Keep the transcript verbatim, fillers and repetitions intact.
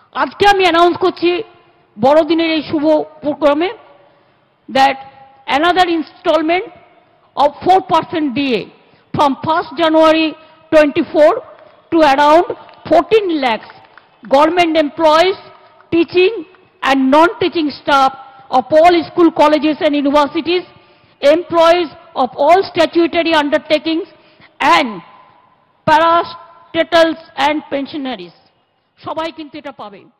আজকে আমি অ্যানাউন্স করছি বড়দিনের এই শুভ প্রোগ্রামে that another installment of four percent D A from first January twenty-four to around fourteen lakhs government employees, teaching and non-teaching staff of all school colleges and universities, employees of all statutory undertakings and parastatals and pensionaries. সবাই কিন্তু এটা পাবে।